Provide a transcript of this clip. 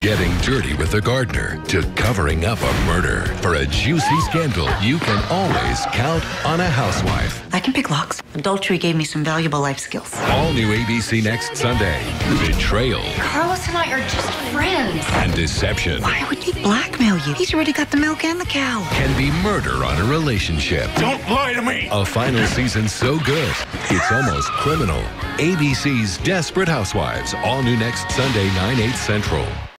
Getting dirty with the gardener to covering up a murder. For a juicy scandal, you can always count on a housewife. I can pick locks. Adultery gave me some valuable life skills. All new ABC next Sunday. Betrayal. Carlos and I are just friends. And deception. Why would he blackmail you? He's already got the milk and the cow. Can be murder on a relationship. Don't lie to me! A final season so good, it's almost criminal. ABC's Desperate Housewives. All new next Sunday, 9/8 Central.